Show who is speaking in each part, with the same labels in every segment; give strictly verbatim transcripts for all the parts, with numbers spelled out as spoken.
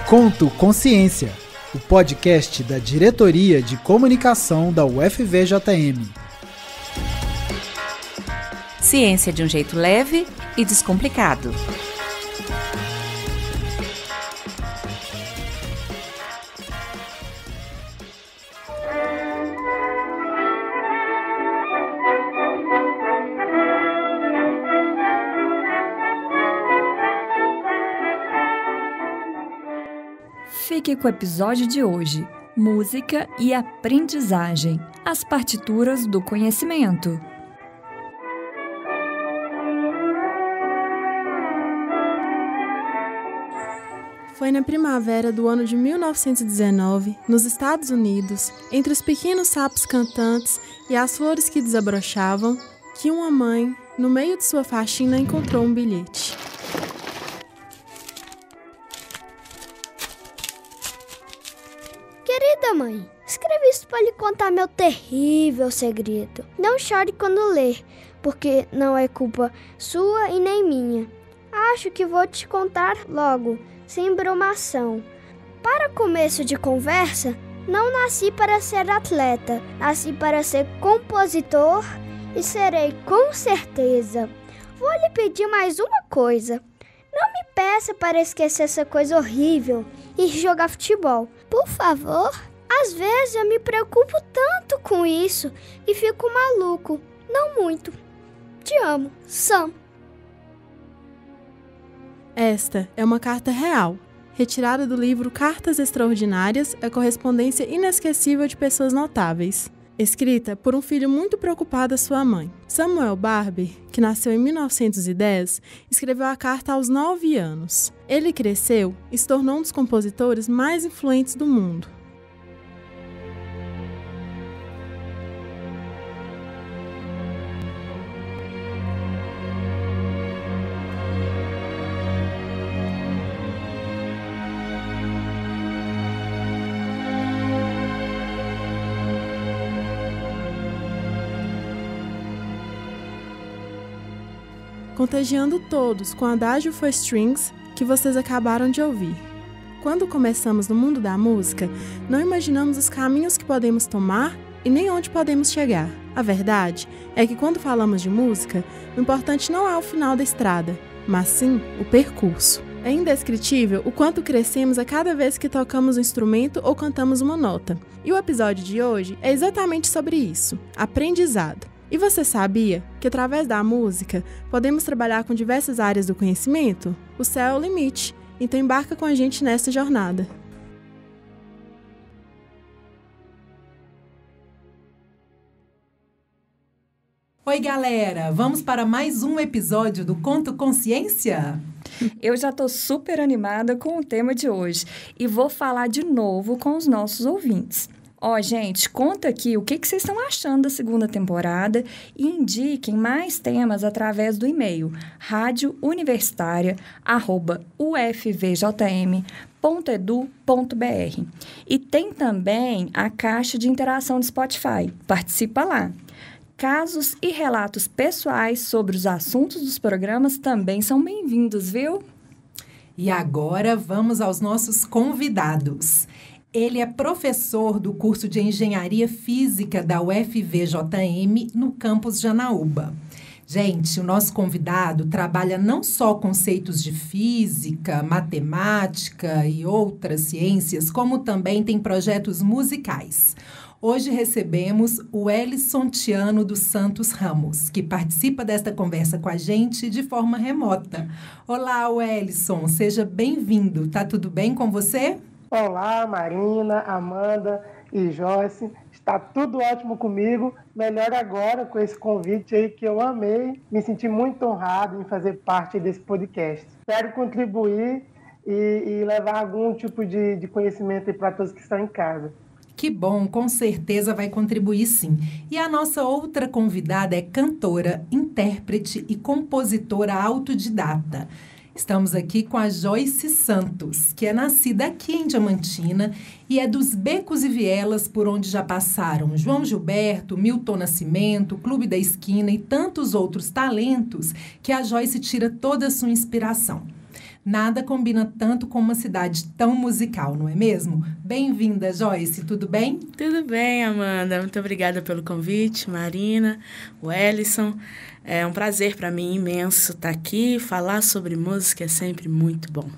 Speaker 1: Conto Consciência, o podcast da Diretoria de Comunicação da U F V J M.
Speaker 2: Ciência de um jeito leve e descomplicado.
Speaker 3: Fique com o episódio de hoje, Música e Aprendizagem, as partituras do conhecimento.
Speaker 4: Foi na primavera do ano de mil novecentos e dezenove, nos Estados Unidos, entre os pequenos sapos cantantes e as flores que desabrochavam, que uma mãe, no meio de sua faxina, encontrou um bilhete.
Speaker 5: Querida mãe, escrevi isso para lhe contar meu terrível segredo. Não chore quando ler, porque não é culpa sua e nem minha. Acho que vou te contar logo, sem embromação. Para começo de conversa, não nasci para ser atleta, nasci para ser compositor e serei com certeza. Vou lhe pedir mais uma coisa. Não me peça para esquecer essa coisa horrível e jogar futebol. Por favor. Às vezes eu me preocupo tanto com isso e fico maluco. Não muito. Te amo, Sam.
Speaker 4: Esta é uma carta real, retirada do livro Cartas Extraordinárias, a correspondência inesquecível de pessoas notáveis. Escrita por um filho muito preocupado à sua mãe. Samuel Barber, que nasceu em mil novecentos e dez, escreveu a carta aos nove anos. Ele cresceu e se tornou um dos compositores mais influentes do mundo. Contagiando todos com o Adagio for Strings que vocês acabaram de ouvir. Quando começamos no mundo da música, não imaginamos os caminhos que podemos tomar e nem onde podemos chegar. A verdade é que quando falamos de música, o importante não é o final da estrada, mas sim o percurso. É indescritível o quanto crescemos a cada vez que tocamos um instrumento ou cantamos uma nota. E o episódio de hoje é exatamente sobre isso, aprendizado. E você sabia que através da música podemos trabalhar com diversas áreas do conhecimento? O céu é o limite, então embarca com a gente nessa jornada.
Speaker 6: Oi galera, vamos para mais um episódio do Conto Consciência?
Speaker 3: Eu já estou super animada com o tema de hoje e vou falar de novo com os nossos ouvintes. Ó, oh, gente, conta aqui o que, que vocês estão achando da segunda temporada e indiquem mais temas através do e-mail rádio universitária arroba u f v j m ponto e d u ponto b r. E tem também a caixa de interação do Spotify. Participa lá. Casos e relatos pessoais sobre os assuntos dos programas também são bem-vindos, viu?
Speaker 6: E agora vamos aos nossos convidados. Ele é professor do curso de Engenharia Física da U F V J M no campus Janaúba. Gente, o nosso convidado trabalha não só conceitos de física, matemática e outras ciências, como também tem projetos musicais. Hoje recebemos o Elison Tiano dos Santos Ramos, que participa desta conversa com a gente de forma remota. Olá, Elison, seja bem-vindo. Tá tudo bem com você?
Speaker 7: Olá, Marina, Amanda e Joyce. Está tudo ótimo comigo. Melhor agora com esse convite aí que eu amei. Me senti muito honrado em fazer parte desse podcast. Espero contribuir e, e levar algum tipo de, de conhecimento para todos que estão em casa.
Speaker 6: Que bom, com certeza vai contribuir sim. E a nossa outra convidada é cantora, intérprete e compositora autodidata. Estamos aqui com a Joyce Santos, que é nascida aqui em Diamantina e é dos becos e vielas por onde já passaram João Gilberto, Milton Nascimento, Clube da Esquina e tantos outros talentos que a Joyce tira toda a sua inspiração. Nada combina tanto com uma cidade tão musical, não é mesmo? Bem-vinda, Joyce, tudo bem?
Speaker 8: Tudo bem, Amanda. Muito obrigada pelo convite, Marina, Wellison. É um prazer para mim imenso estar aqui. Falar sobre música é sempre muito bom.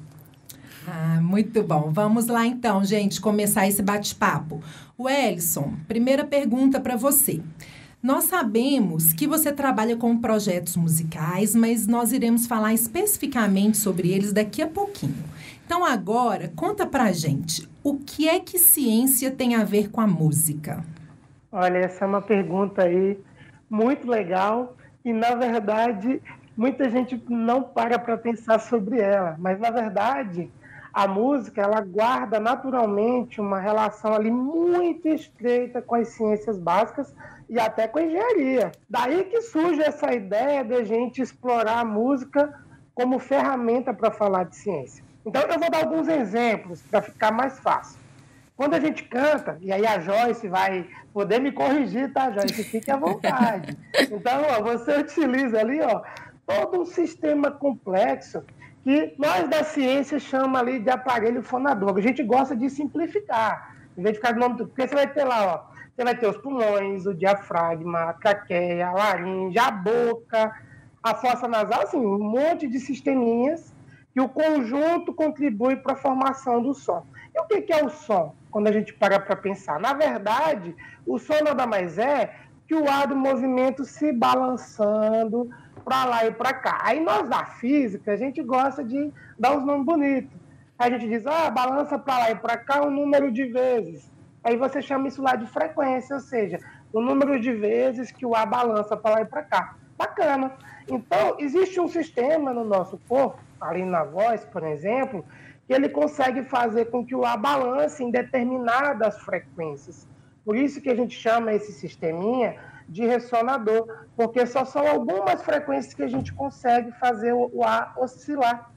Speaker 6: Ah, muito bom. Vamos lá então, gente, começar esse bate-papo. Wellison, primeira pergunta para você. Nós sabemos que você trabalha com projetos musicais, mas nós iremos falar especificamente sobre eles daqui a pouquinho. Então, agora, conta pra gente, o que é que ciência tem a ver com a música?
Speaker 7: Olha, essa é uma pergunta aí muito legal e, na verdade, muita gente não para para pensar sobre ela. Mas, na verdade, a música, ela guarda naturalmente uma relação ali muito estreita com as ciências básicas e até com a engenharia. Daí que surge essa ideia de a gente explorar a música como ferramenta para falar de ciência. Então, eu vou dar alguns exemplos para ficar mais fácil. Quando a gente canta, e aí a Joyce vai poder me corrigir, tá, Joyce? Fique à vontade. Então, ó, você utiliza ali, ó, todo um sistema complexo que nós da ciência chamamos ali de aparelho fonador. A gente gosta de simplificar, em vez de ficar do nome, porque você vai ter lá, ó, você vai ter os pulmões, o diafragma, a traqueia, a laringe, a boca, a fossa nasal, assim, um monte de sisteminhas que o conjunto contribui para a formação do som. E o que é o som, quando a gente para para pensar? Na verdade, o som nada mais é que o ar do movimento se balançando para lá e para cá. Aí nós da física, a gente gosta de dar uns nomes bonitos. Aí a gente diz, ah, balança para lá e para cá um número de vezes. Aí você chama isso lá de frequência, ou seja, o número de vezes que o ar balança para lá e para cá. Bacana. Então, existe um sistema no nosso corpo, ali na voz, por exemplo, que ele consegue fazer com que o ar balance em determinadas frequências. Por isso que a gente chama esse sisteminha de ressonador, porque só são algumas frequências que a gente consegue fazer o ar oscilar.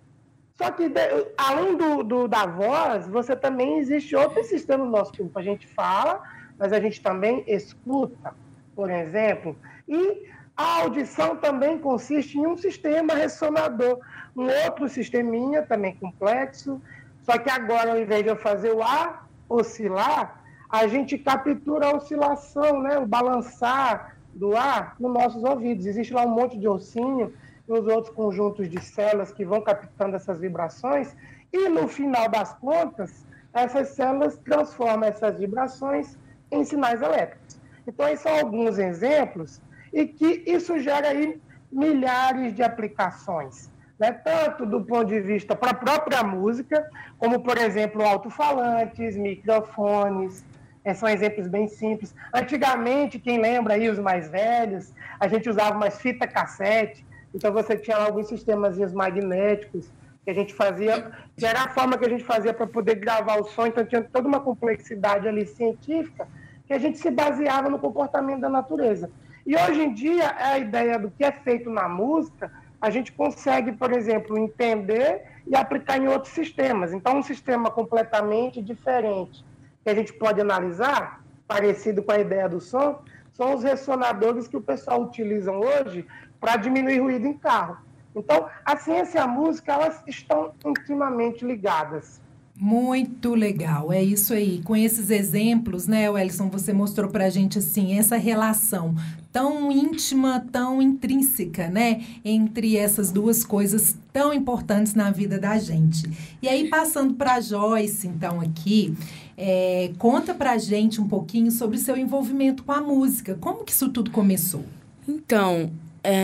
Speaker 7: Só que, de, além do, do, da voz, você também existe outro sistema no nosso corpo. A gente fala, mas a gente também escuta, por exemplo. E a audição também consiste em um sistema ressonador. Um outro sisteminha, também complexo, só que agora, ao invés de eu fazer o ar oscilar, a gente captura a oscilação, né? O balançar do ar nos nossos ouvidos. Existe lá um monte de ossinho, os outros conjuntos de células que vão captando essas vibrações, e no final das contas, essas células transformam essas vibrações em sinais elétricos. Então, esses são alguns exemplos, e que isso gera aí milhares de aplicações, né? Tanto do ponto de vista para a própria música, como, por exemplo, alto-falantes, microfones, é, são exemplos bem simples. Antigamente, quem lembra aí, os mais velhos, a gente usava umas fita cassete. Então, você tinha alguns sistemas magnéticos que a gente fazia, que era a forma que a gente fazia para poder gravar o som. Então, tinha toda uma complexidade ali científica que a gente se baseava no comportamento da natureza. E, hoje em dia, a ideia do que é feito na música, a gente consegue, por exemplo, entender e aplicar em outros sistemas. Então, um sistema completamente diferente que a gente pode analisar, parecido com a ideia do som, são os ressonadores que o pessoal utiliza hoje para diminuir ruído em carro. Então, a ciência e a música, elas estão intimamente ligadas.
Speaker 6: Muito legal, é isso aí. Com esses exemplos, né, Wellison, você mostrou pra gente, assim, essa relação tão íntima, tão intrínseca, né, entre essas duas coisas tão importantes na vida da gente. E aí, passando pra Joyce, então, aqui, é, conta pra gente um pouquinho sobre o seu envolvimento com a música. Como que isso tudo começou?
Speaker 8: Então, é,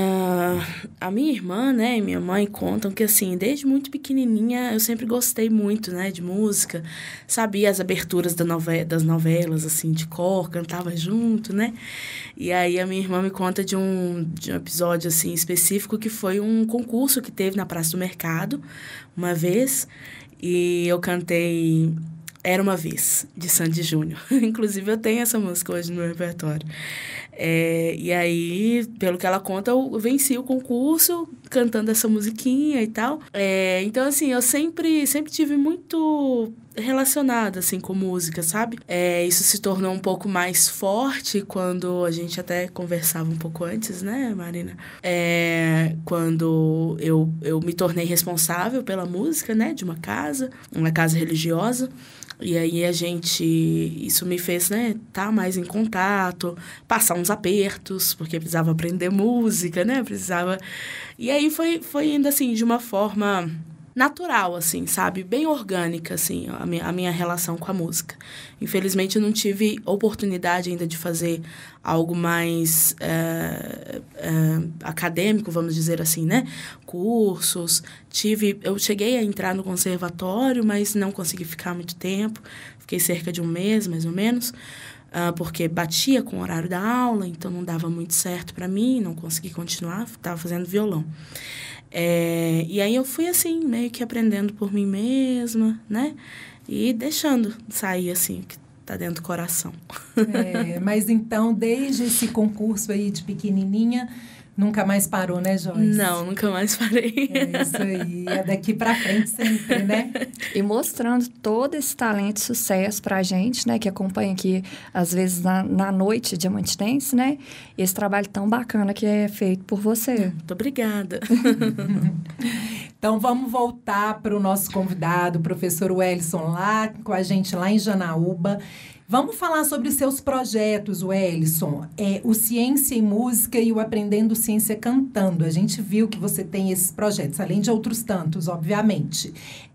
Speaker 8: a minha irmã, né, e minha mãe contam que, assim, desde muito pequenininha eu sempre gostei muito, né, de música, sabia as aberturas da nove- das novelas, assim, de cor, cantava junto, né, e aí a minha irmã me conta de um, de um episódio, assim, específico, que foi um concurso que teve na Praça do Mercado, uma vez, e eu cantei Era Uma Vez, de Sandy Júnior. Inclusive, eu tenho essa música hoje no meu repertório. É, e aí, pelo que ela conta, eu venci o concurso cantando essa musiquinha e tal. É, então, assim, eu sempre, sempre tive muito relacionada, assim, com música, sabe? É, isso se tornou um pouco mais forte quando a gente até conversava um pouco antes, né, Marina? É, quando eu, eu me tornei responsável pela música, né, de uma casa, uma casa religiosa. E aí a gente, isso me fez, né, estar mais em contato, passar uns apertos, porque precisava aprender música, né, precisava... E aí foi, foi indo, assim, de uma forma natural, assim, sabe, bem orgânica, assim, a minha, a minha relação com a música. Infelizmente eu não tive oportunidade ainda de fazer algo mais é, é, acadêmico, vamos dizer assim, né, cursos, tive, eu cheguei a entrar no conservatório, mas não consegui ficar muito tempo, fiquei cerca de um mês, mais ou menos, uh, porque batia com o horário da aula, então não dava muito certo para mim, não consegui continuar, estava fazendo violão. É, e aí eu fui assim, meio que aprendendo por mim mesma, né? E deixando sair assim, o que tá dentro do coração.
Speaker 6: É, mas então, desde esse concurso aí de pequenininha, nunca mais parou, né, Joyce?
Speaker 8: Não, nunca mais parei.
Speaker 6: É isso aí, é daqui pra frente sempre, né?
Speaker 3: E mostrando todo esse talento e sucesso pra gente, né, que acompanha aqui, às vezes, na, na noite diamantinense, né? Esse trabalho tão bacana que é feito por você.
Speaker 8: Muito obrigada.
Speaker 6: Então, vamos voltar para o nosso convidado, o professor Wellison, lá com a gente lá em Janaúba. Vamos falar sobre seus projetos, Wellison. É, o Ciência em Música e o Aprendendo Ciência Cantando. A gente viu que você tem esses projetos, além de outros tantos, obviamente.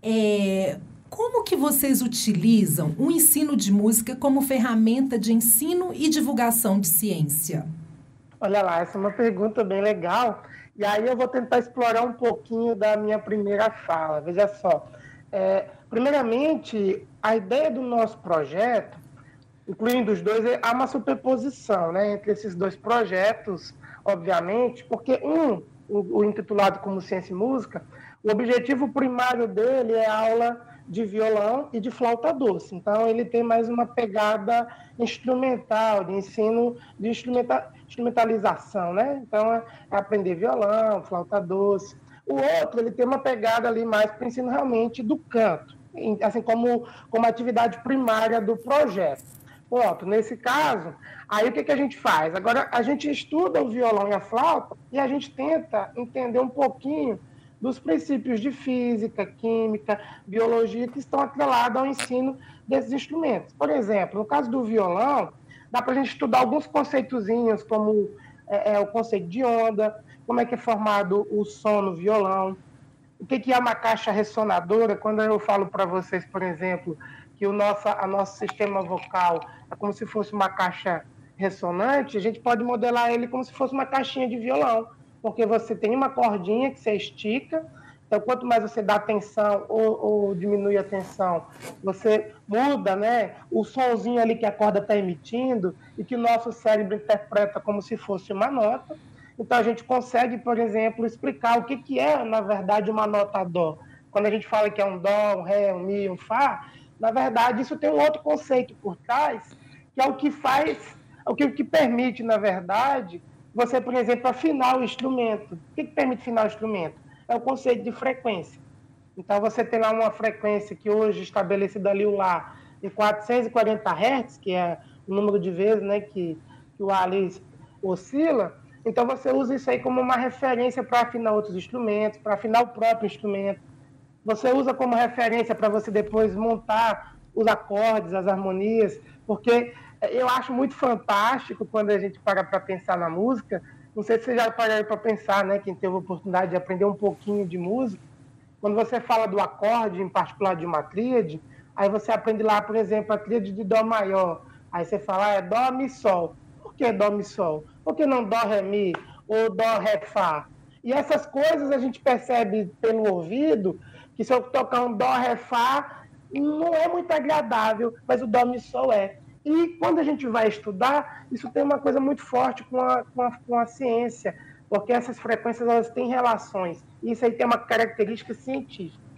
Speaker 6: É, como que vocês utilizam o ensino de música como ferramenta de ensino e divulgação de ciência?
Speaker 7: Olha lá, essa é uma pergunta bem legal. E aí eu vou tentar explorar um pouquinho da minha primeira fala. Veja só. É, primeiramente, a ideia do nosso projeto, incluindo os dois, há uma superposição, né, entre esses dois projetos, obviamente, porque um, o, o intitulado como Ciência e Música, o objetivo primário dele é aula de violão e de flauta doce. Então, ele tem mais uma pegada instrumental, de ensino, de instrumenta, instrumentalização, né? Então, é aprender violão, flauta doce. O outro, ele tem uma pegada ali mais para o ensino realmente do canto, assim como, como atividade primária do projeto. Pronto, nesse caso, aí o que, que a gente faz? Agora, a gente estuda o violão e a flauta e a gente tenta entender um pouquinho dos princípios de física, química, biologia que estão atrelados ao ensino desses instrumentos. Por exemplo, no caso do violão, dá para a gente estudar alguns conceitozinhos, como é, é, o conceito de onda, como é que é formado o som no violão, o que, que é uma caixa ressonadora. Quando eu falo para vocês, por exemplo, que o nosso, a nosso sistema vocal é como se fosse uma caixa ressonante, a gente pode modelar ele como se fosse uma caixinha de violão, porque você tem uma cordinha que você estica, então quanto mais você dá tensão ou, ou diminui a tensão, você muda, né, o sonzinho ali que a corda está emitindo e que o nosso cérebro interpreta como se fosse uma nota. Então a gente consegue, por exemplo, explicar o que, que é, na verdade, uma nota dó. Quando a gente fala que é um dó, um ré, um mi, um fá, na verdade isso tem um outro conceito por trás, que é o que faz, o que, o que permite, na verdade, você, por exemplo, afinar o instrumento. O que, que permite afinar o instrumento? É o conceito de frequência. Então, você tem lá uma frequência que hoje estabelecida ali o Lá de quatrocentos e quarenta hertz, que é o número de vezes, né, que, que o Lá ali oscila. Então, você usa isso aí como uma referência para afinar outros instrumentos, para afinar o próprio instrumento. Você usa como referência para você depois montar os acordes, as harmonias, porque eu acho muito fantástico quando a gente para para pensar na música. Não sei se vocês já pararam para pensar, né, quem teve a oportunidade de aprender um pouquinho de música. Quando você fala do acorde, em particular de uma tríade, aí você aprende lá, por exemplo, a tríade de Dó maior. Aí você fala, ah, é Dó, Mi, Sol. Por que Dó, Mi, Sol? Por que não Dó, Ré, Mi? Ou Dó, Ré, Fá? E essas coisas a gente percebe pelo ouvido, que se eu tocar um Dó, Ré, Fá, não é muito agradável, mas o Dó, Mi, Sol é. E quando a gente vai estudar, isso tem uma coisa muito forte com a, com a, com a ciência, porque essas frequências elas têm relações, e isso aí tem uma característica científica.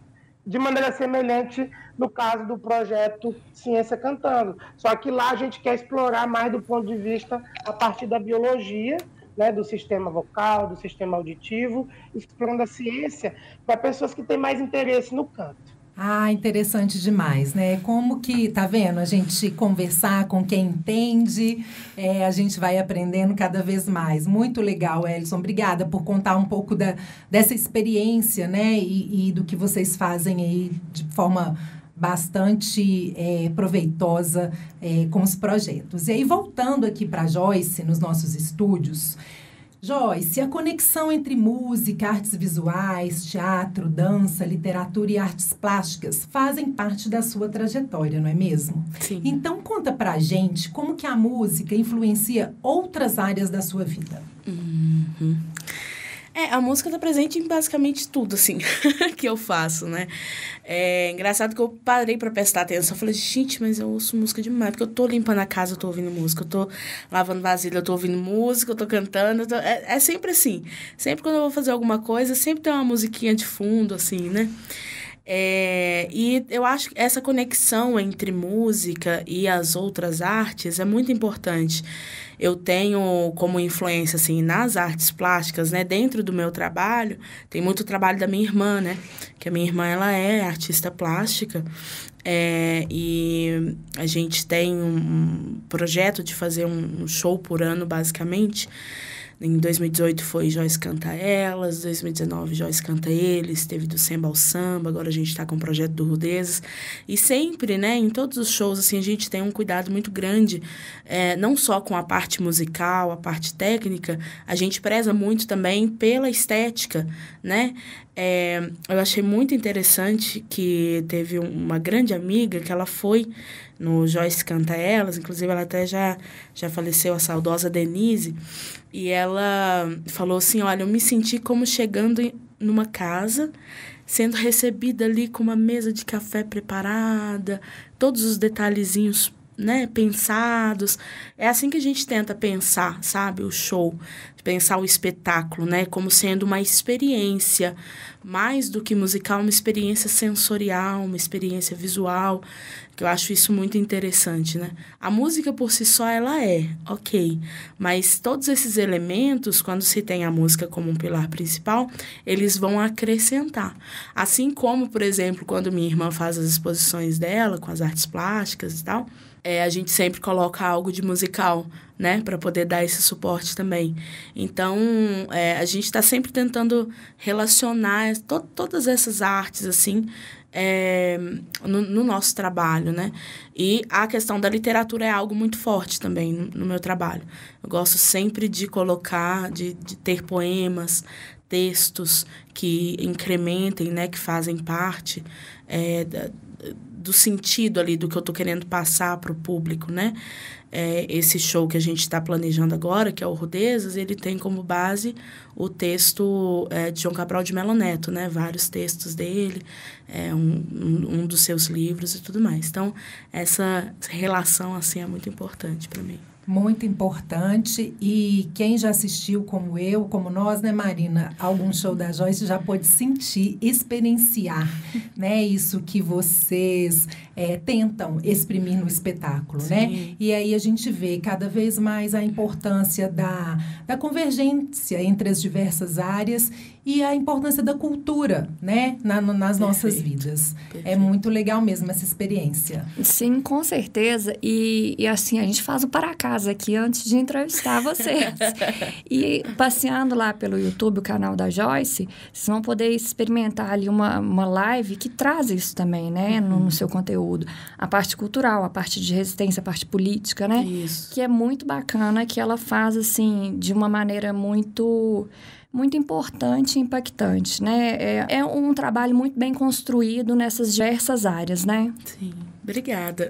Speaker 7: de maneira semelhante no caso do projeto Ciência Cantando. Só que lá a gente quer explorar mais do ponto de vista a partir da biologia, né, do sistema vocal, do sistema auditivo, explorando a ciência para pessoas que têm mais interesse no canto.
Speaker 6: Ah, interessante demais, né? Como que, tá vendo? A gente conversar com quem entende, é, a gente vai aprendendo cada vez mais. Muito legal, Elison. Obrigada por contar um pouco da, dessa experiência, né? E, e do que vocês fazem aí de forma bastante é, proveitosa é, com os projetos. E aí, voltando aqui para a Joyce, nos nossos estúdios, Joyce, a conexão entre música, artes visuais, teatro, dança, literatura e artes plásticas fazem parte da sua trajetória, não é mesmo?
Speaker 8: Sim.
Speaker 6: Então, conta pra gente como que a música influencia outras áreas da sua vida.
Speaker 8: Uhum. É, a música tá presente em basicamente tudo, assim, que eu faço, né? É engraçado que eu parei pra prestar atenção. Eu falei, gente, mas eu ouço música demais. Porque eu tô limpando a casa, eu tô ouvindo música. Eu tô lavando vasilha, eu tô ouvindo música. Eu tô cantando. Eu tô... É, é sempre assim. Sempre quando eu vou fazer alguma coisa, sempre tem uma musiquinha de fundo, assim, né? É, e eu acho que essa conexão entre música e as outras artes é muito importante. Eu tenho como influência, assim, nas artes plásticas, né? Dentro do meu trabalho, tem muito trabalho da minha irmã, né? Que a minha irmã, ela é artista plástica. É, e a gente tem um projeto de fazer um show por ano, basicamente. Em dois mil e dezoito foi Joyce Canta Elas, dois mil e dezenove Joyce Canta Eles, teve do Samba ao Samba, agora a gente está com o projeto do Rudezes. E sempre, né, em todos os shows, assim, a gente tem um cuidado muito grande, é, não só com a parte musical, a parte técnica, a gente preza muito também pela estética, né? É, eu achei muito interessante que teve uma grande amiga que ela foi no Joyce Canta Elas, inclusive ela até já, já faleceu, a saudosa Denise, e ela falou assim, olha, eu me senti como chegando numa casa, sendo recebida ali com uma mesa de café preparada, todos os detalhezinhos, né, pensados. É assim que a gente tenta pensar, sabe, o show, pensar o espetáculo, né, como sendo uma experiência, mais do que musical, uma experiência sensorial, uma experiência visual, que eu acho isso muito interessante, né? A música por si só, ela é, ok, mas todos esses elementos, quando se tem a música como um pilar principal, eles vão acrescentar. Assim como, por exemplo, quando minha irmã faz as exposições dela, com as artes plásticas e tal, é, a gente sempre coloca algo de musical, né, para poder dar esse suporte também. Então, é, a gente está sempre tentando relacionar to- todas essas artes, assim, é, no, no nosso trabalho, né? E a questão da literatura é algo muito forte também no, no meu trabalho. Eu gosto sempre de colocar, de, de ter poemas, textos que incrementem, né, que fazem parte é, da, do sentido ali do que eu estou querendo passar para o público, né? É, esse show que a gente está planejando agora, que é o Rudezas, ele tem como base o texto é, de João Cabral de Melo Neto, né? Vários textos dele, é, um, um, um dos seus livros e tudo mais. Então, essa relação, assim, é muito importante para mim.
Speaker 6: Muito importante, e quem já assistiu como eu, como nós, né, Marina, algum show da Joyce já pôde sentir, experienciar, né, isso que vocês é, tentam exprimir no espetáculo, Sim. né? E aí a gente vê cada vez mais a importância da, da convergência entre as diversas áreas e a importância da cultura, né, na, nas nossas Perfeito. vidas. Perfeito. É muito legal mesmo essa experiência.
Speaker 3: Sim, com certeza. E, e assim, a gente faz o para casa aqui antes de entrevistar vocês. E passeando lá pelo YouTube, o canal da Joyce, vocês vão poder experimentar ali uma, uma live que traz isso também, né, no, no seu conteúdo. A parte cultural, a parte de resistência, a parte política, né?
Speaker 8: Isso.
Speaker 3: Que é muito bacana, que ela faz, assim, de uma maneira muito... muito importante e impactante, né? É, é um trabalho muito bem construído nessas diversas áreas, né?
Speaker 8: Sim, obrigada.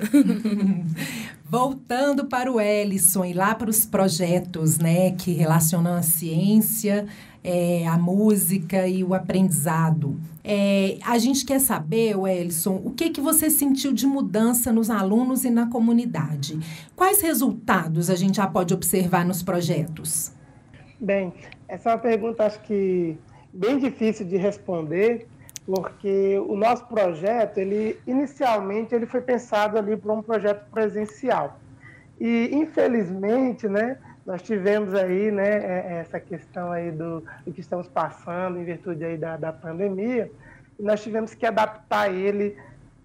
Speaker 6: Voltando para o Elison e lá para os projetos, né, que relacionam a ciência, é, a música e o aprendizado. É, a gente quer saber, Elison, o que, que você sentiu de mudança nos alunos e na comunidade? Quais resultados a gente já pode observar nos projetos?
Speaker 7: Bem, essa é uma pergunta, acho que, bem difícil de responder, porque o nosso projeto, ele inicialmente ele foi pensado ali para um projeto presencial. E, infelizmente, né, nós tivemos aí, né, essa questão aí do, do que estamos passando em virtude aí da, da pandemia, e nós tivemos que adaptar ele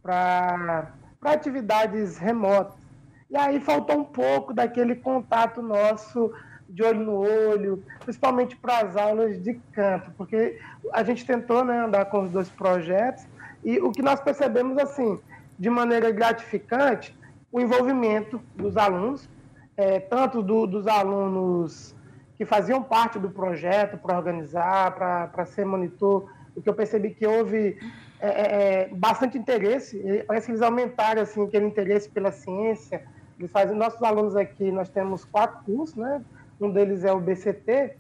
Speaker 7: para atividades remotas. E aí faltou um pouco daquele contato nosso de olho no olho, principalmente para as aulas de canto, porque a gente tentou, né, andar com os dois projetos e o que nós percebemos, assim, de maneira gratificante, o envolvimento dos alunos, é, tanto do, dos alunos que faziam parte do projeto para organizar, para ser monitor, o que eu percebi que houve é, é, bastante interesse, parece que eles aumentaram assim, aquele interesse pela ciência. Eles fazem, nossos alunos aqui, nós temos quatro cursos, né? Um deles é o B C T,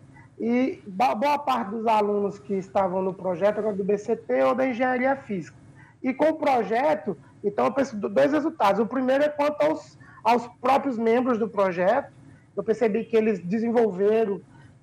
Speaker 7: e boa parte dos alunos que estavam no projeto era do B C T ou da Engenharia Física. E com o projeto, então eu percebi dois resultados. O primeiro é quanto aos, aos próprios membros do projeto. Eu percebi que eles desenvolveram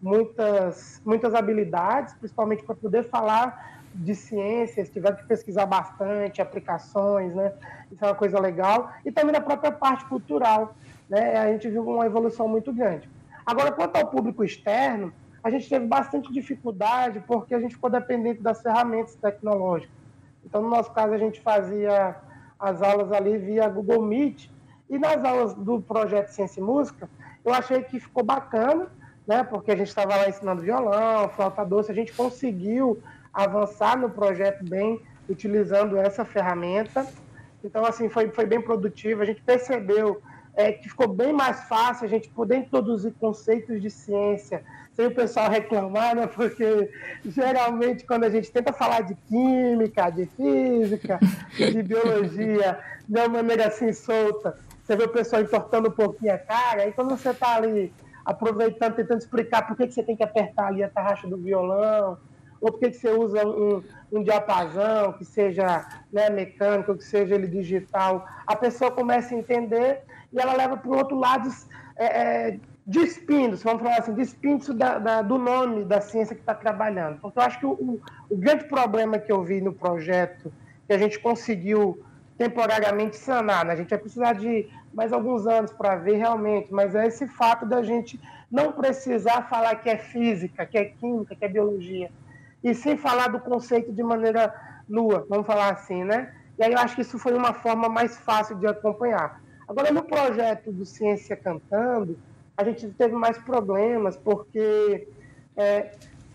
Speaker 7: muitas, muitas habilidades, principalmente para poder falar de ciências, tiveram que pesquisar bastante, aplicações, né? Isso é uma coisa legal. E também na própria parte cultural, né? A gente viu uma evolução muito grande. Agora, quanto ao público externo, a gente teve bastante dificuldade porque a gente ficou dependente das ferramentas tecnológicas. Então, no nosso caso, a gente fazia as aulas ali via Google Meet. E nas aulas do projeto Ciência e Música, eu achei que ficou bacana, né? Porque a gente estava lá ensinando violão, flauta doce, a gente conseguiu avançar no projeto bem utilizando essa ferramenta. Então, assim, foi, foi bem produtivo. A gente percebeu é, que ficou bem mais fácil a gente poder introduzir conceitos de ciência sem o pessoal reclamar, né? Porque geralmente quando a gente tenta falar de química, de física, de biologia, de uma maneira assim solta, você vê o pessoal entortando um pouquinho a cara, e quando você está ali aproveitando, tentando explicar por que, que você tem que apertar ali a tarraxa do violão, ou por que, que você usa um, um diapasão, que seja, né, mecânico, que seja ele digital, a pessoa começa a entender e ela leva para o outro lado é, é, despindo-se, vamos falar assim, despindo-se da, da, do nome da ciência que está trabalhando. Porque eu acho que o, o, o grande problema que eu vi no projeto, que a gente conseguiu temporariamente sanar, né? A gente vai precisar de mais alguns anos para ver realmente, mas é esse fato da gente não precisar falar que é física, que é química, que é biologia, e sem falar do conceito de maneira nua, vamos falar assim, né? E aí eu acho que isso foi uma forma mais fácil de acompanhar. Agora, no projeto do Ciência Cantando, a gente teve mais problemas, porque é,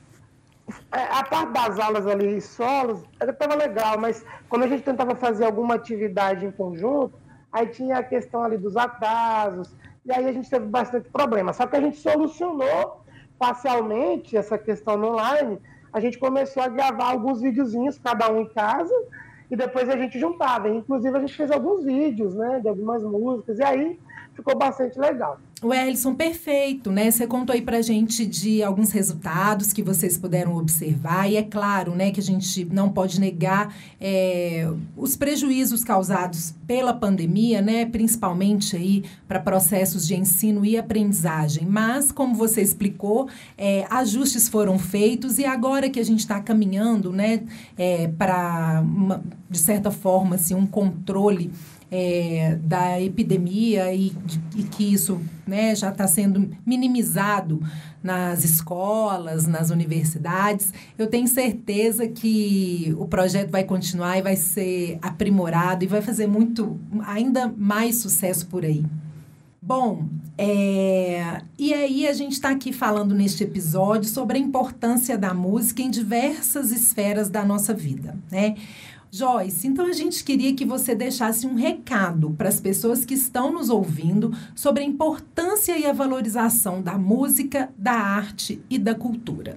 Speaker 7: a parte das aulas ali solos estava legal, mas quando a gente tentava fazer alguma atividade em conjunto, aí tinha a questão ali dos atrasos, e aí a gente teve bastante problema. Só que a gente solucionou parcialmente essa questão no online. A gente começou a gravar alguns videozinhos, cada um em casa, e depois a gente juntava. Inclusive, a gente fez alguns vídeos, né, de algumas músicas, e aí ficou bastante legal.
Speaker 6: Wellison, perfeito, né? Você contou aí pra gente de alguns resultados que vocês puderam observar, e é claro, né, que a gente não pode negar é, os prejuízos causados pela pandemia, né, principalmente aí para processos de ensino e aprendizagem. Mas, como você explicou, é, ajustes foram feitos, e agora que a gente está caminhando, né, é, para, de certa forma, assim, um controle É, da epidemia e, e que isso, né, já está sendo minimizado nas escolas, nas universidades, eu tenho certeza que o projeto vai continuar e vai ser aprimorado e vai fazer muito, ainda mais sucesso por aí. Bom, é, e aí a gente está aqui falando neste episódio sobre a importância da música em diversas esferas da nossa vida, né? Joyce, então a gente queria que você deixasse um recado para as pessoas que estão nos ouvindo sobre a importância e a valorização da música, da arte e da cultura.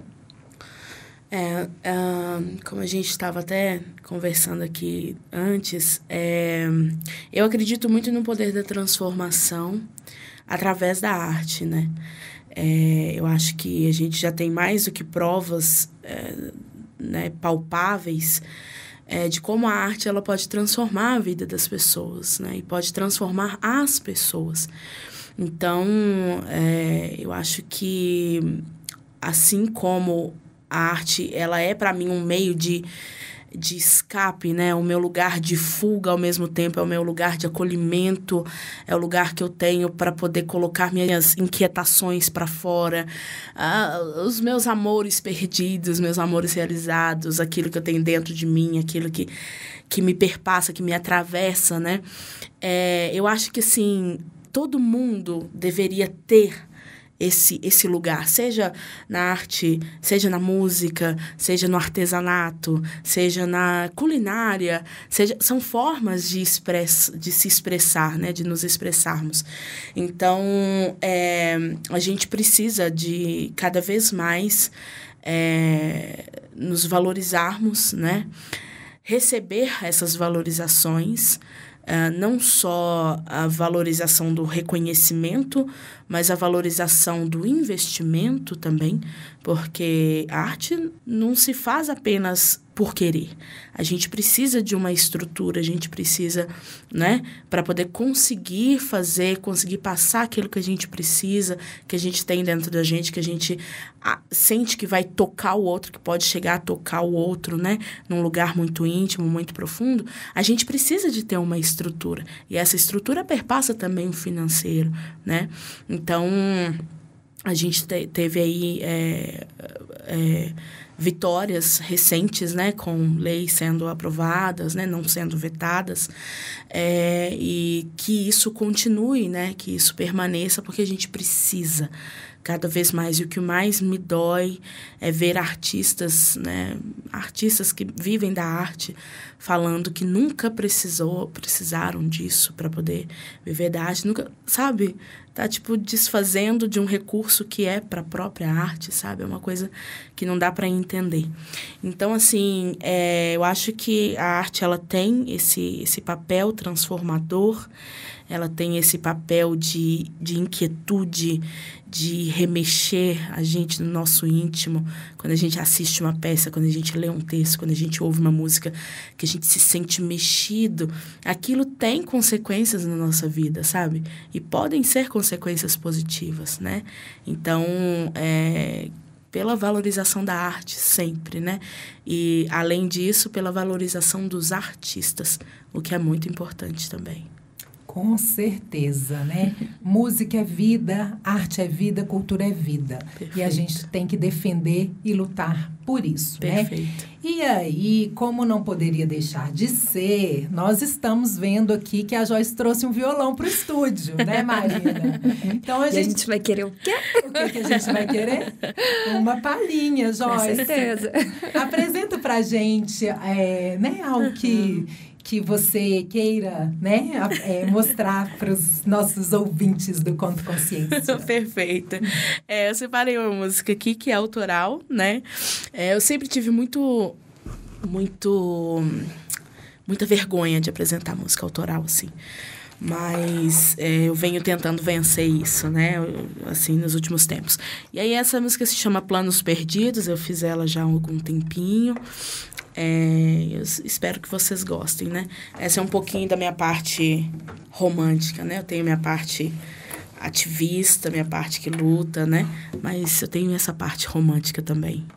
Speaker 8: É, uh, como a gente estava até conversando aqui antes, é, eu acredito muito no poder da transformação através da arte, né? É, eu acho que a gente já tem mais do que provas é, né, palpáveis É, de como a arte ela pode transformar a vida das pessoas, né? E pode transformar as pessoas. Então, é, eu acho que, assim como a arte ela é, para mim, um meio de, de escape, né? O meu lugar de fuga, ao mesmo tempo, é o meu lugar de acolhimento, é o lugar que eu tenho para poder colocar minhas inquietações para fora, ah, os meus amores perdidos, meus amores realizados, aquilo que eu tenho dentro de mim, aquilo que, que me perpassa, que me atravessa, né? É, eu acho que, assim, todo mundo deveria ter esse, esse lugar, seja na arte, seja na música, seja no artesanato, seja na culinária, seja, são formas de, express, de se expressar, né, de nos expressarmos. Então, é, a gente precisa de, cada vez mais, é, nos valorizarmos, né, receber essas valorizações, Uh, não só a valorização do reconhecimento, mas a valorização do investimento também, porque a arte não se faz apenas por querer. A gente precisa de uma estrutura, a gente precisa, né, para poder conseguir fazer, conseguir passar aquilo que a gente precisa, que a gente tem dentro da gente, que a gente a, sente que vai tocar o outro, que pode chegar a tocar o outro, né, num lugar muito íntimo, muito profundo. A gente precisa de ter uma estrutura, e essa estrutura perpassa também o financeiro, né? Então, a gente te, teve aí é, é, vitórias recentes, né, com leis sendo aprovadas, né, não sendo vetadas, é, e que isso continue, né, que isso permaneça, porque a gente precisa cada vez mais. E o que mais me dói é ver artistas, né, artistas que vivem da arte falando que nunca precisou, precisaram disso para poder viver da arte, nunca, sabe? Tá, tipo, desfazendo de um recurso que é para a própria arte, sabe? É uma coisa que não dá para entender. Então, assim, é, eu acho que a arte, ela tem esse, esse papel transformador, ela tem esse papel de, de inquietude, de remexer a gente no nosso íntimo, quando a gente assiste uma peça, quando a gente lê um texto, quando a gente ouve uma música, que a gente se sente mexido. Aquilo tem consequências na nossa vida, sabe? E podem ser consequências positivas, né? Então, é, pela valorização da arte sempre, né? E, além disso, pela valorização dos artistas, o que é muito importante também.
Speaker 6: Com certeza, né? Música é vida, arte é vida, cultura é vida. Perfeito. E a gente tem que defender e lutar por isso,
Speaker 8: Perfeito.
Speaker 6: Né? E aí, como não poderia deixar de ser, nós estamos vendo aqui que a Joyce trouxe um violão para o estúdio, né, Marina?
Speaker 3: Então, a, gente... a gente vai querer o quê?
Speaker 6: O que, que a gente vai querer? Uma palhinha, Joyce.
Speaker 3: Com certeza.
Speaker 6: Apresenta pra gente, é, né, algo que... que você queira, né, é, mostrar para os nossos ouvintes do Conto Consciência.
Speaker 8: Perfeito. É, eu separei uma música aqui que é autoral, né? É, eu sempre tive muito, muito, muita vergonha de apresentar música autoral, assim. Mas é, eu venho tentando vencer isso, né, eu, assim, nos últimos tempos. E aí essa música se chama Planos Perdidos, eu fiz ela já há algum tempinho. É, eu espero que vocês gostem, né? Essa é um pouquinho da minha parte romântica, né? Eu tenho minha parte ativista, minha parte que luta, né? Mas eu tenho essa parte romântica também.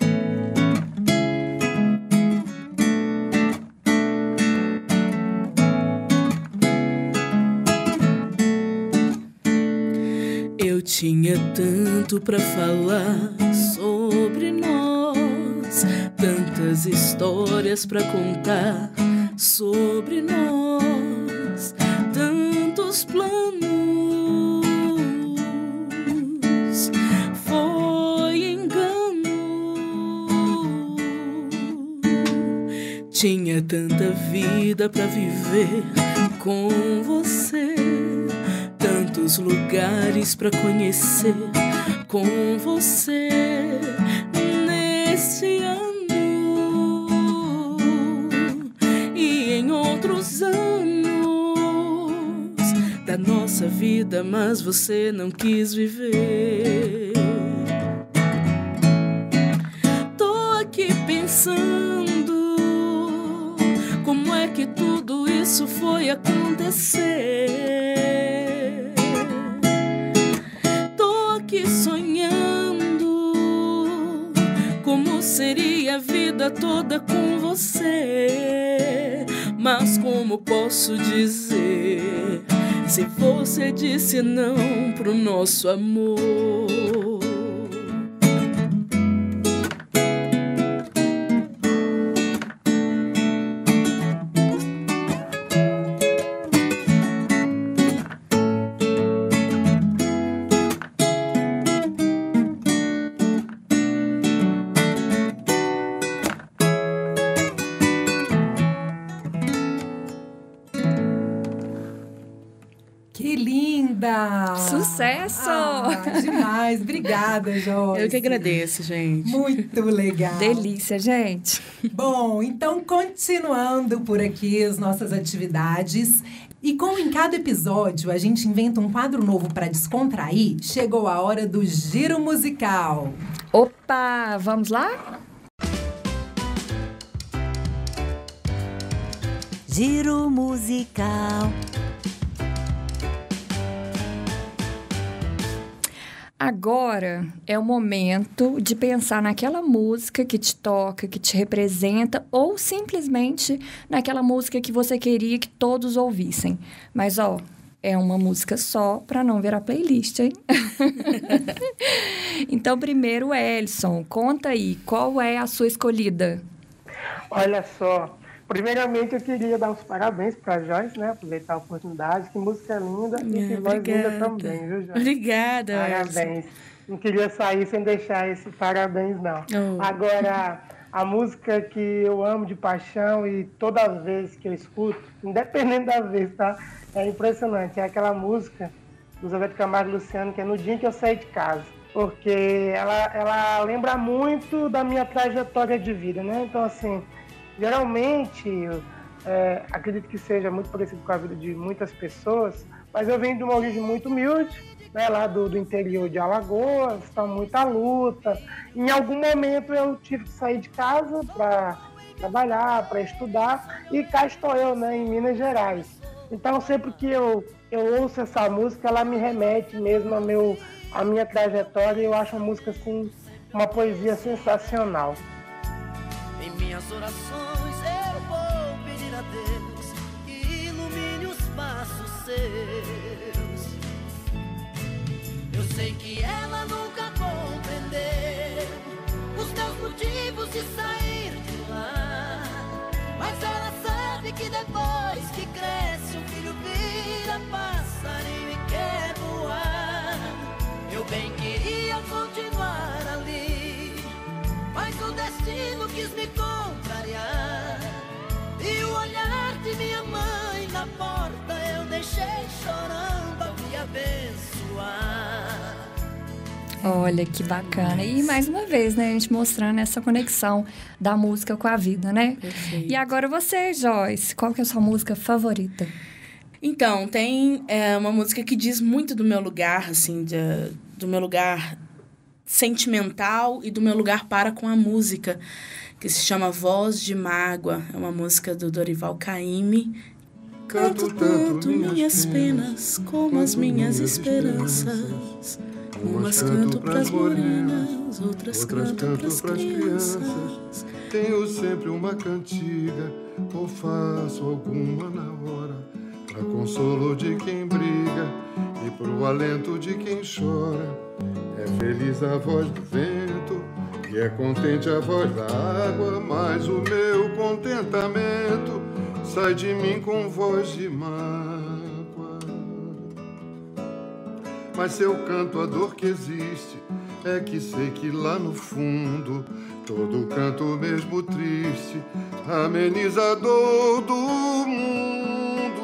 Speaker 8: Eu tinha tanto pra falar sobre nós, tantas histórias pra contar sobre nós, tantos planos. Foi engano. Tinha tanta vida pra viver com você, tantos lugares pra conhecer com você nesse ano e em outros anos da nossa vida, mas você não quis viver. Tô aqui pensando como é que tudo isso foi acontecer. Sonhando como seria a vida toda com você. você. Mas como posso dizer se você disse não pro nosso amor?
Speaker 6: Que linda!
Speaker 3: Sucesso!
Speaker 6: Ah, demais! Obrigada, Joyce.
Speaker 8: Eu que agradeço, gente.
Speaker 6: Muito legal.
Speaker 3: Delícia, gente.
Speaker 6: Bom, então, continuando por aqui as nossas atividades. E como em cada episódio a gente inventa um quadro novo para descontrair, chegou a hora do Giro Musical.
Speaker 3: Opa, vamos lá?
Speaker 9: Giro Musical.
Speaker 3: Agora é o momento de pensar naquela música que te toca, que te representa, ou simplesmente naquela música que você queria que todos ouvissem. Mas, ó, é uma música só para não virar playlist, hein? Então, primeiro, Elson, conta aí, qual é a sua escolhida?
Speaker 7: Olha só, primeiramente eu queria dar os parabéns para a Joyce, né? Aproveitar a oportunidade, que música linda e que voz linda também, viu, Joyce?
Speaker 8: Obrigada,
Speaker 7: parabéns. Elson. Não queria sair sem deixar esse parabéns, não.
Speaker 8: Oh.
Speaker 7: Agora, a música que eu amo de paixão e toda vez que eu escuto, independente da vez, tá? É impressionante. É aquela música do Zé Camargo e Luciano, que é No Dia em que Eu Saí de Casa. Porque ela, ela lembra muito da minha trajetória de vida, né? Então, assim, geralmente, é, acredito que seja muito parecido com a vida de muitas pessoas, mas eu venho de uma origem muito humilde, né, lá do, do interior de Alagoas, está muita luta. Em algum momento eu tive que sair de casa para trabalhar, para estudar, e cá estou eu, né, em Minas Gerais. Então, sempre que eu, eu ouço essa música, ela me remete mesmo ao meu, à minha trajetória, e eu acho a música, assim, uma poesia sensacional.
Speaker 10: Em minhas orações eu vou pedir a Deus que ilumine os passos seus. Eu sei que ela nunca compreendeu os teus motivos de sair de lá, mas ela sabe que depois que cresce um filho vira passarinho e quer voar. Eu bem queria continuar ali, mas o destino quis me contrariar, e o olhar de minha mãe na porta eu deixei chorando a me abençoar.
Speaker 3: Olha que bacana. E mais uma vez, né, a gente mostrando essa conexão da música com a vida, né?
Speaker 8: Perfeito.
Speaker 3: E agora você, Joyce, qual que é a sua música favorita?
Speaker 8: Então, tem é, uma música que diz muito do meu lugar, assim, de, do meu lugar sentimental e do meu lugar para com a música, que se chama Voz de Mágoa. É uma música do Dorival Caymmi. Canto tanto minhas penas como as minhas esperanças. Umas canto pras morenas, outras canto pras crianças.
Speaker 11: Tenho sempre uma cantiga, ou faço alguma na hora, pra consolo de quem briga e pro alento de quem chora. É feliz a voz do vento e é contente a voz da água, mas o meu contentamento sai de mim com voz de mágoa. Mas se eu canto a dor que existe, é que sei que lá no fundo todo canto mesmo triste ameniza a dor do mundo.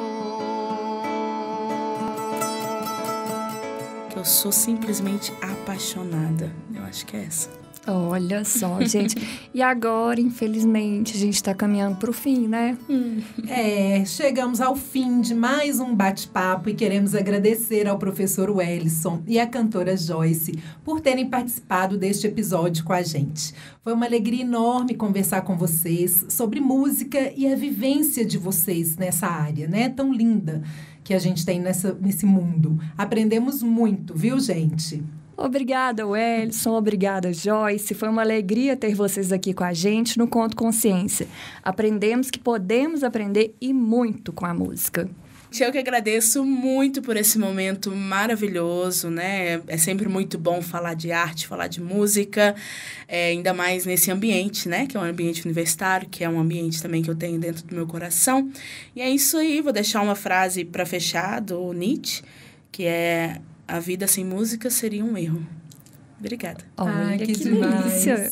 Speaker 8: Que eu sou simplesmente apaixonada. Eu acho que é essa.
Speaker 3: Olha só, gente. E agora, infelizmente, a gente está caminhando para o fim, né?
Speaker 6: Hum. É, chegamos ao fim de mais um bate-papo e queremos agradecer ao professor Wellison e à cantora Joyce por terem participado deste episódio com a gente. Foi uma alegria enorme conversar com vocês sobre música e a vivência de vocês nessa área, né? Tão linda que a gente tem nessa, nesse mundo. Aprendemos muito, viu, gente?
Speaker 3: Obrigada, Wellison. Obrigada, Joyce. Foi uma alegria ter vocês aqui com a gente no Conto Consciência. Aprendemos que podemos aprender e muito com a música.
Speaker 8: Eu que agradeço muito por esse momento maravilhoso, né? É sempre muito bom falar de arte, falar de música, é, ainda mais nesse ambiente, né? Que é um ambiente universitário, que é um ambiente também que eu tenho dentro do meu coração. E é isso aí, vou deixar uma frase para fechar do Nietzsche, que é: a vida sem música seria um erro. Obrigada.
Speaker 6: Olha, que, que delícia.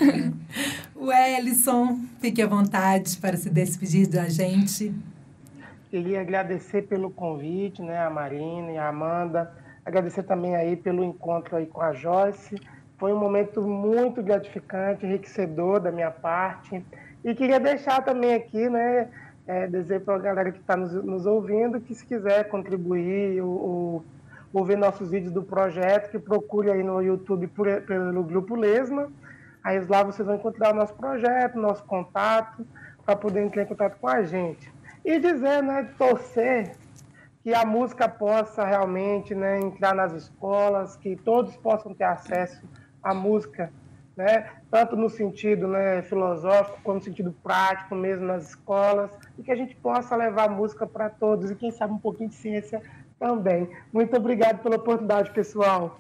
Speaker 6: Wellison, fique à vontade para se despedir da gente.
Speaker 7: Queria agradecer pelo convite, né, a Marina e a Amanda. Agradecer também aí pelo encontro aí com a Joyce. Foi um momento muito gratificante, enriquecedor da minha parte. E queria deixar também aqui, né, é, dizer para a galera que está nos, nos ouvindo que se quiser contribuir ou, ou, ou ver nossos vídeos do projeto, que procure aí no YouTube por, pelo Grupo Lesma. Aí lá vocês vão encontrar o nosso projeto, nosso contato, para poder entrar em contato com a gente. E dizer, né, torcer que a música possa realmente, né, entrar nas escolas, que todos possam ter acesso à música, né, tanto no sentido, né, filosófico, como no sentido prático mesmo nas escolas, e que a gente possa levar a música para todos, e quem sabe um pouquinho de ciência também. Muito obrigado pela oportunidade, pessoal.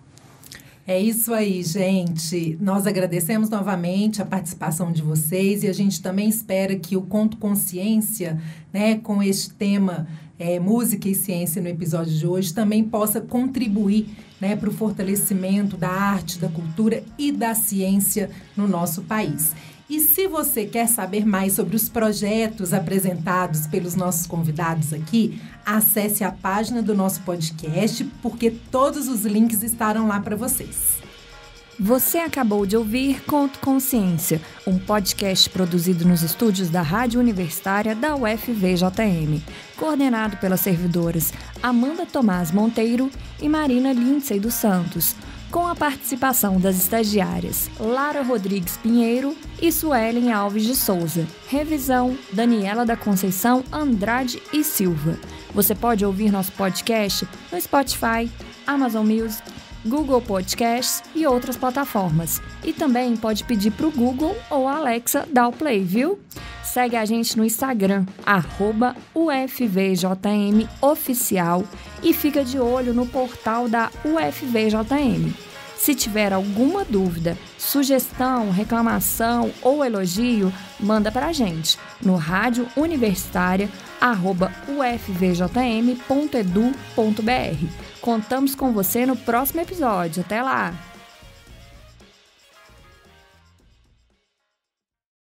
Speaker 6: É isso aí, gente. Nós agradecemos novamente a participação de vocês e a gente também espera que o Conto Consciência, né, com este tema é, música e ciência no episódio de hoje, também possa contribuir, né, para o fortalecimento da arte, da cultura e da ciência no nosso país. E se você quer saber mais sobre os projetos apresentados pelos nossos convidados aqui, acesse a página do nosso podcast, porque todos os links estarão lá para vocês.
Speaker 3: Você acabou de ouvir Conto Consciência, um podcast produzido nos estúdios da Rádio Universitária da U F V J M, coordenado pelas servidoras Amanda Tomás Monteiro e Marina Lindsay dos Santos, com a participação das estagiárias Lara Rodrigues Pinheiro e Suelen Alves de Souza. Revisão, Daniela da Conceição Andrade e Silva. Você pode ouvir nosso podcast no Spotify, Amazon Music, Google Podcasts e outras plataformas. E também pode pedir para o Google ou a Alexa dar o play, viu? Segue a gente no Instagram, arroba U F V J M Oficial, e fica de olho no portal da U F V J M. Se tiver alguma dúvida, sugestão, reclamação ou elogio, manda para a gente no rádio universitária arroba u f v j m ponto e d u ponto b r. Contamos com você no próximo episódio. Até lá!